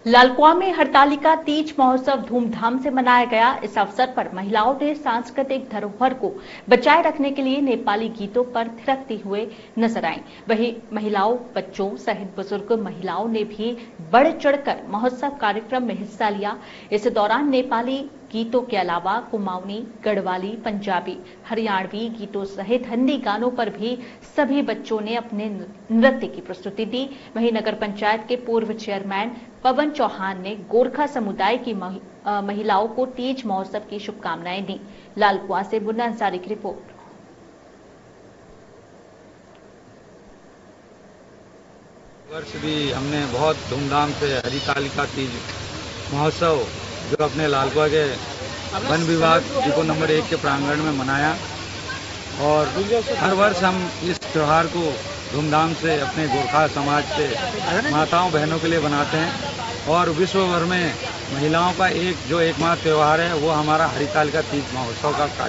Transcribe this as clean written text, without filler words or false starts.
लालकुआं में हरतालिका तीज महोत्सव धूमधाम से मनाया गया। इस अवसर पर महिलाओं ने सांस्कृतिक धरोहर को बचाए रखने के लिए नेपाली गीतों पर थिरकती हुए नजर आईं। वहीं महिलाओं, बच्चों सहित बुजुर्ग महिलाओं ने भी बढ़ चढ़कर महोत्सव कार्यक्रम में हिस्सा लिया। इस दौरान नेपाली गीतों के अलावा कुमाऊनी, गढ़वाली, पंजाबी, हरियाणवी गीतों सहित हिंदी गानों पर भी सभी बच्चों ने अपने नृत्य की प्रस्तुति दी। वहीं नगर पंचायत के पूर्व चेयरमैन पवन चौहान ने गोरखा समुदाय की महिलाओं को तीज महोत्सव की शुभकामनाएं दी। लालकुआं से मुन्ना अंसारी की रिपोर्ट। वर्ष भी हमने बहुत धूमधाम से हरितालिका तीज महोत्सव जो अपने लालकुआं के वन विभाग डिपो नंबर 1 के प्रांगण में मनाया और हर वर्ष हम इस त्योहार को धूमधाम से अपने गोरखा समाज से माताओं बहनों के लिए बनाते हैं और विश्व भर में महिलाओं का एकमात्र त्योहार है वो हमारा हरितालिका तीज महोत्सव का